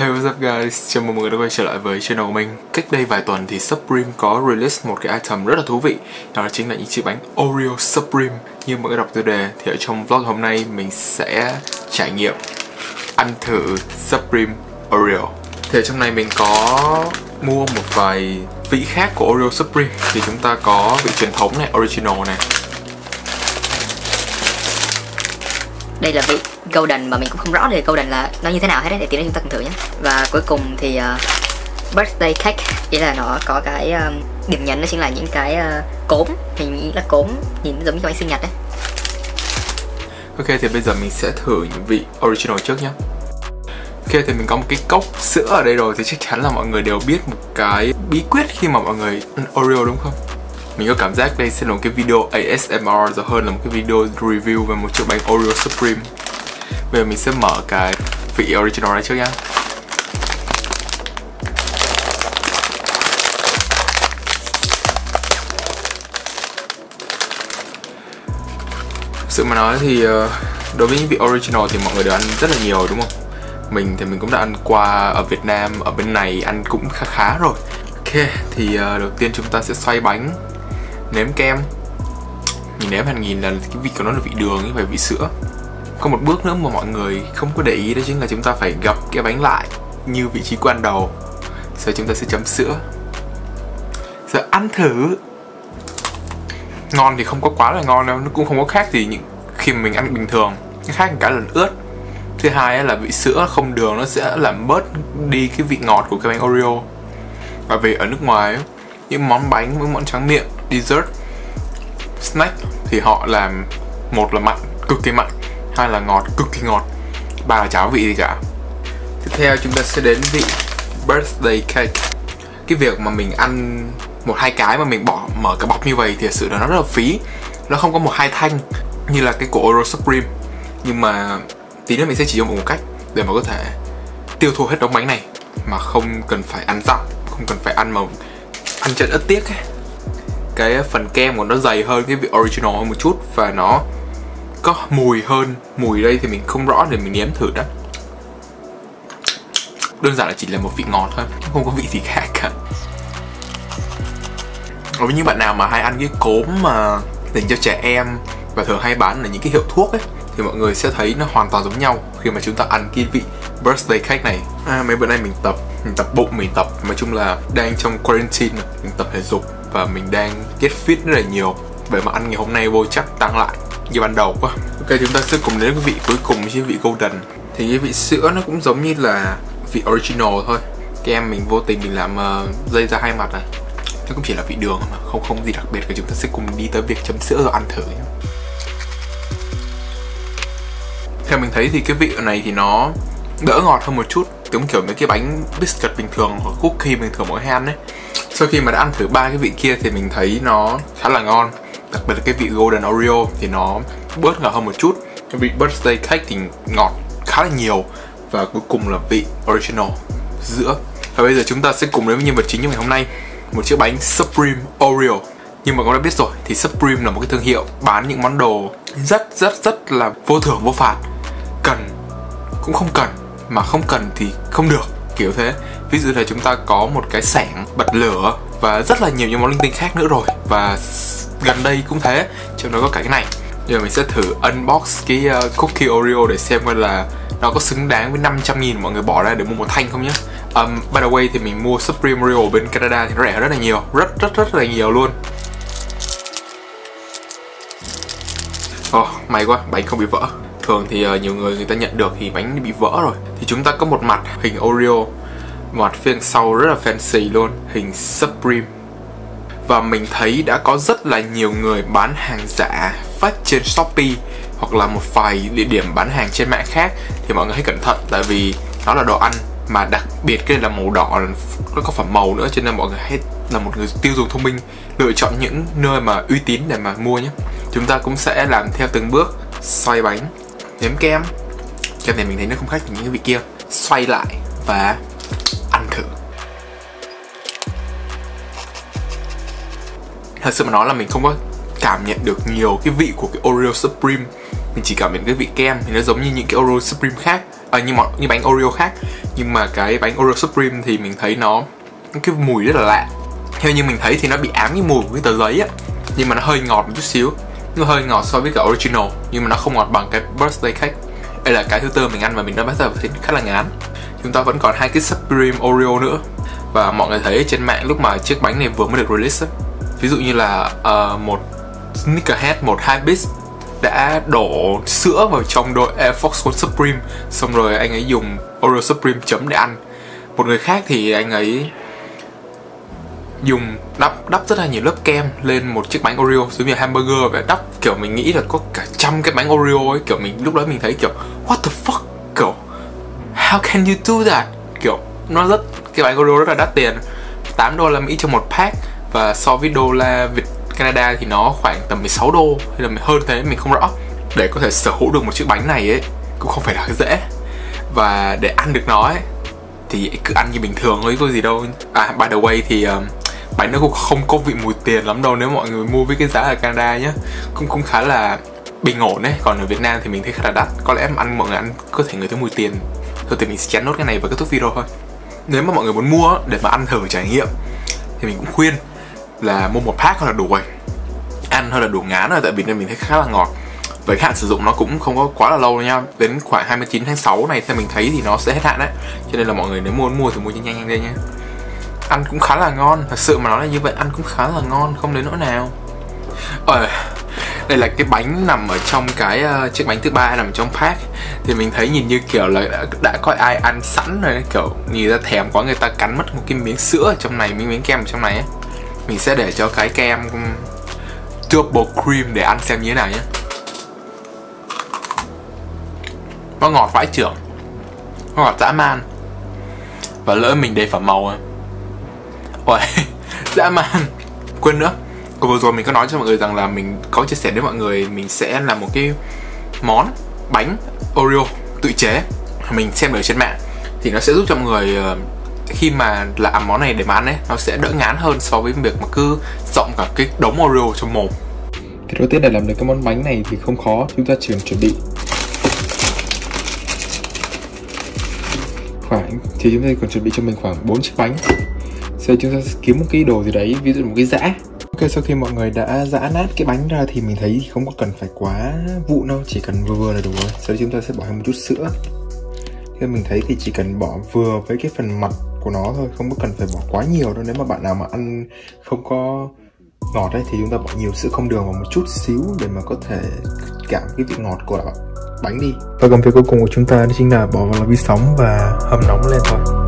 Hey what's up guys, chào mừng mọi người đã quay trở lại với channel của mình. Cách đây vài tuần thì Supreme có release một cái item rất là thú vị. Đó chính là những chiếc bánh Oreo Supreme. Như mọi người đọc tiêu đề thì ở trong vlog hôm nay mình sẽ trải nghiệm ăn thử Supreme Oreo. Thì ở trong này mình có mua một vài vị khác của Oreo Supreme. Thì chúng ta có vị truyền thống này, original này. Đây là vị golden mà mình cũng không rõ thì golden là nó như thế nào hết đấy, để tí nữa chúng ta cùng thử nhé. Và cuối cùng thì birthday cake, ý là nó có cái điểm nhấn đó chính là những cái cốm, hình như là cốm nhìn giống như bánh sinh nhật đấy. Ok, thì bây giờ mình sẽ thử những vị original trước nhé. Ok, thì mình có một cái cốc sữa ở đây rồi, thì chắc chắn là mọi người đều biết một cái bí quyết khi mà mọi người ăn Oreo đúng không? Mình có cảm giác đây sẽ là một cái video ASMR rồi hơn là một cái video review về một chiếc bánh Oreo Supreme. Bây giờ mình sẽ mở cái vị original này trước nhá. Sự mà nói thì đối với những vị original thì mọi người đều ăn rất là nhiều đúng không? Mình thì mình cũng đã ăn qua ở Việt Nam, ở bên này ăn cũng khá khá rồi. Ok, thì đầu tiên chúng ta sẽ xoay bánh, nếm kem. Mình nếm hàng nghìn là cái vị của nó là vị đường chứ không phải vị sữa. Có một bước nữa mà mọi người không có để ý, đó chính là chúng ta phải gập cái bánh lại như vị trí của ban đầu. Sau chúng ta sẽ chấm sữa. Giờ ăn thử. Ngon thì không có quá là ngon đâu, nó cũng không có khác gì những khi mà mình ăn bình thường. Cái khác cái là ướt. Thứ hai là vị sữa không đường nó sẽ làm bớt đi cái vị ngọt của cái bánh Oreo. Bởi vì ở nước ngoài những món bánh, những món tráng miệng, dessert, snack thì họ làm một là mặn, cực kỳ mặn, hai là ngọt, cực kỳ ngọt, ba là chả có vị gì cả. Tiếp theo chúng ta sẽ đến vị birthday cake. Cái việc mà mình ăn một hai cái mà mình mở cái bọc như vậy thì thật sự là nó rất là phí. Nó không có một hai thanh như là cái của Oreo Supreme. Nhưng mà tí nữa mình sẽ chỉ dùng một cách để mà có thể tiêu thụ hết đống bánh này mà không cần phải ăn dặm, không cần phải ăn mà ăn chân ớt tiếc ấy. Cái phần kem của nó dày hơn cái vị original hơn một chút và nó có mùi hơn. Mùi đây thì mình không rõ để mình nếm thử đó. Đơn giản là chỉ là một vị ngọt thôi, không có vị gì khác cả. Đối với những bạn nào mà hay ăn cái cốm mà dành cho trẻ em và thường hay bán ở những cái hiệu thuốc ấy, thì mọi người sẽ thấy nó hoàn toàn giống nhau khi mà chúng ta ăn cái vị birthday cake này. Mấy bữa nay mình tập bụng, mình tập nói chung là đang trong quarantine, mình tập thể dục và mình đang get fit rất là nhiều. Vậy mà ăn ngày hôm nay vô chắc tăng lại như ban đầu quá. Ok, chúng ta sẽ cùng đến cái vị cuối cùng, chứ vị golden. Thì cái vị sữa nó cũng giống như là vị original thôi. Kem mình vô tình mình làm dây ra hai mặt này. Nó cũng chỉ là vị đường mà không gì đặc biệt. Thì chúng ta sẽ cùng đi tới việc chấm sữa rồi ăn thử nhé. Theo mình thấy thì cái vị này thì nó đỡ ngọt hơn một chút, giống kiểu mấy cái bánh biscuit bình thường hoặc cookie bình thường mỗi ham đấy. Sau khi mà đã ăn thử ba cái vị kia thì mình thấy nó khá là ngon. Đặc biệt là cái vị golden Oreo thì nó bớt ngọt hơn một chút. Cái vị birthday cake thì ngọt khá là nhiều. Và cuối cùng là vị original giữa. Và bây giờ chúng ta sẽ cùng đến với nhân vật chính trong ngày hôm nay, một chiếc bánh Supreme Oreo. Nhưng mà các bạn đã biết rồi thì Supreme là một cái thương hiệu bán những món đồ rất là vô thưởng vô phạt. Cần cũng không cần, mà không cần thì không được, kiểu thế. Ví dụ là chúng ta có một cái xẻng bật lửa và rất là nhiều những món linh tinh khác nữa rồi. Và gần đây cũng thế, trong đó có cả cái này. Giờ mình sẽ thử unbox cái cookie Oreo để xem coi là nó có xứng đáng với 500.000 mọi người bỏ ra để mua một thanh không nhé. By the way thì mình mua Supreme Oreo bên Canada thì nó rẻ rất là nhiều, rất là nhiều luôn. May quá, bánh không bị vỡ. Thường thì nhiều người ta nhận được thì bánh bị vỡ rồi. Thì chúng ta có một mặt hình Oreo, mặt phía sau rất là fancy luôn, hình Supreme. Và mình thấy đã có rất là nhiều người bán hàng giả phát trên Shopee hoặc là một vài địa điểm bán hàng trên mạng khác. Thì mọi người hãy cẩn thận, tại vì nó là đồ ăn mà đặc biệt cái là màu đỏ, nó có phẩm màu nữa, cho nên mọi người hãy là một người tiêu dùng thông minh, lựa chọn những nơi mà uy tín để mà mua nhé. Chúng ta cũng sẽ làm theo từng bước. Xoay bánh, nếm kem. Kem này mình thấy nó không khác những cái vị kia. Xoay lại và ăn thử. Thật sự mà nói là mình không có cảm nhận được nhiều cái vị của cái Oreo Supreme. Mình chỉ cảm nhận cái vị kem thì nó giống như những cái Oreo Supreme khác. như bánh Oreo khác. Nhưng mà cái bánh Oreo Supreme thì mình thấy nó cái mùi rất là lạ. Theo như mình thấy thì nó bị ám cái mùi của cái tờ giấy á, nhưng mà nó hơi ngọt một chút xíu. Nó hơi ngọt so với cả original, nhưng mà nó không ngọt bằng cái birthday cake. Đây là cái thứ tư mình ăn và mình đã bắt đầu thấy khá là ngán. Chúng ta vẫn còn 2 cái Supreme Oreo nữa. Và mọi người thấy trên mạng lúc mà chiếc bánh này vừa mới được release á, ví dụ như là một Snickers, một Hypebeast đã đổ sữa vào trong đôi Air Force One Supreme, xong rồi anh ấy dùng Oreo Supreme chấm để ăn. Một người khác thì anh ấy dùng đắp rất là nhiều lớp kem lên một chiếc bánh Oreo giống như hamburger và đắp kiểu mình nghĩ là có cả trăm cái bánh Oreo ấy. Kiểu mình lúc đó mình thấy kiểu what the fuck, kiểu how can you do that. Kiểu nó cái bánh Oreo rất là đắt tiền, $8 cho một pack, và so với đô la Việt Canada thì nó khoảng tầm 16 đô hay là hơn thế, mình không rõ. Để có thể sở hữu được một chiếc bánh này ấy cũng không phải là dễ, và để ăn được nó ấy thì cứ ăn như bình thường thôi, có gì đâu. By the way thì bánh nó cũng không có vị mùi tiền lắm đâu nếu mọi người mua với cái giá ở Canada nhé, cũng khá là bình ổn đấy. Còn ở Việt Nam thì mình thấy khá là đắt, có lẽ mọi người ăn có thể người thấy mùi tiền. Thôi thì mình sẽ chén nốt cái này và kết thúc video thôi. Nếu mà mọi người muốn mua để mà ăn thử trải nghiệm thì mình cũng khuyên là mua một pack thôi là đủ rồi, ăn thôi là đủ ngán rồi, tại vì nên mình thấy khá là ngọt. Với hạn sử dụng nó cũng không có quá là lâu đâu nha, đến khoảng 29 tháng 6 này theo mình thấy thì nó sẽ hết hạn đấy, cho nên là mọi người nếu muốn mua thì mua nhanh lên nha. Ăn cũng khá là ngon, thật sự mà nói là như vậy, ăn cũng khá là ngon, không đến nỗi nào. Đây là cái bánh nằm ở trong cái chiếc bánh thứ ba nằm trong pack, thì mình thấy nhìn như kiểu là đã có ai ăn sẵn rồi, kiểu nhìn ra thèm quá, người ta cắn mất một cái miếng sữa ở trong này, miếng kem ở trong này ấy. Mình sẽ để cho cái kem double cream để ăn xem như thế nào nhé. Nó ngọt vãi chưởng, nó ngọt dã man, và lỡ mình để phẩm màu dã man. Quên nữa, vừa rồi mình có nói cho mọi người rằng là mình có chia sẻ với mọi người mình sẽ làm một cái món bánh Oreo tự chế, mình xem ở trên mạng thì nó sẽ giúp cho mọi người khi mà làm món này để mà ăn ấy, nó sẽ đỡ ngán hơn so với việc mà cứ dọng cả cái đống Oreo trong mồm. Cái đầu tiên để làm được cái món bánh này thì không khó, chúng ta chỉ cần chuẩn bị chúng ta còn chuẩn bị cho mình khoảng 4 chiếc bánh. Sau chúng ta sẽ kiếm một cái đồ gì đấy, ví dụ một cái giã. Ok, sau khi mọi người đã giã nát cái bánh ra thì mình thấy không có cần phải quá vụn đâu, chỉ cần vừa vừa là đủ rồi. Sau đó chúng ta sẽ bỏ thêm một chút sữa. Thế mình thấy thì chỉ cần bỏ vừa với cái phần mặt của nó thôi, không có cần phải bỏ quá nhiều đâu. Nếu mà bạn nào mà ăn không có ngọt ấy thì chúng ta bỏ nhiều sữa không đường vào một chút xíu để mà có thể cảm cái vị ngọt của bánh đi. Và công việc cuối cùng của chúng ta đó chính là bỏ vào lò vi sóng và hầm nóng lên thôi.